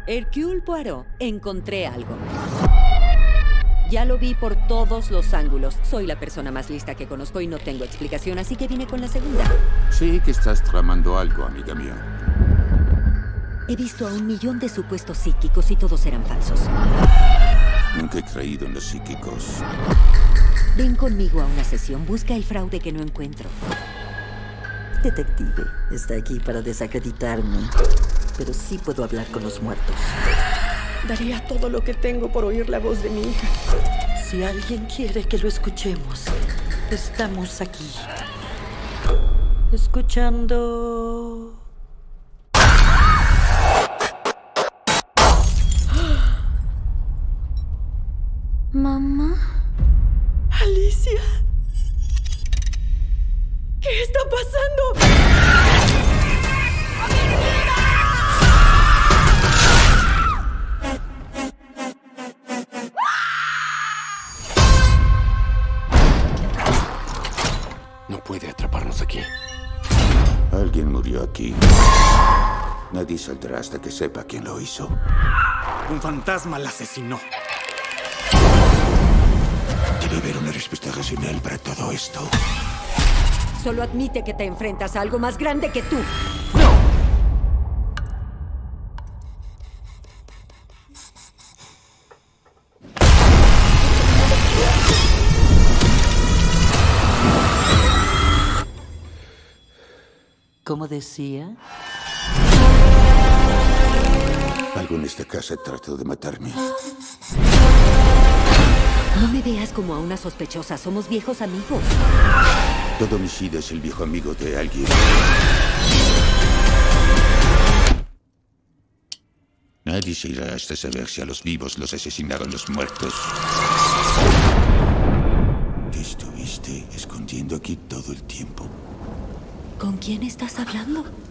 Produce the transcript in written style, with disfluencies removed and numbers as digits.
Hercule Poirot, encontré algo. Ya lo vi por todos los ángulos. Soy la persona más lista que conozco y no tengo explicación, así que vine con la segunda. Sé que estás tramando algo, amiga mía. He visto a 1 millón de supuestos psíquicos y todos eran falsos. Nunca he creído en los psíquicos. Ven conmigo a una sesión. Busca el fraude que no encuentro. Detective, está aquí para desacreditarme. Pero sí puedo hablar con los muertos. Daría todo lo que tengo por oír la voz de mi hija. Si alguien quiere que lo escuchemos, estamos aquí. Escuchando... ¿Mamá? ¡Alicia! ¿Qué está pasando? No puede atraparnos aquí. Alguien murió aquí. Nadie saldrá hasta que sepa quién lo hizo. Un fantasma la asesinó. Debe haber una respuesta racional para todo esto. Solo admite que te enfrentas a algo más grande que tú. ¿Cómo decía? Algo en esta casa trató de matarme. No me veas como a una sospechosa. Somos viejos amigos. Todo homicida es el viejo amigo de alguien. Nadie se irá hasta saber si a los vivos los asesinaron los muertos. ¿Qué estuviste escondiendo aquí todo el tiempo? ¿Con quién estás hablando?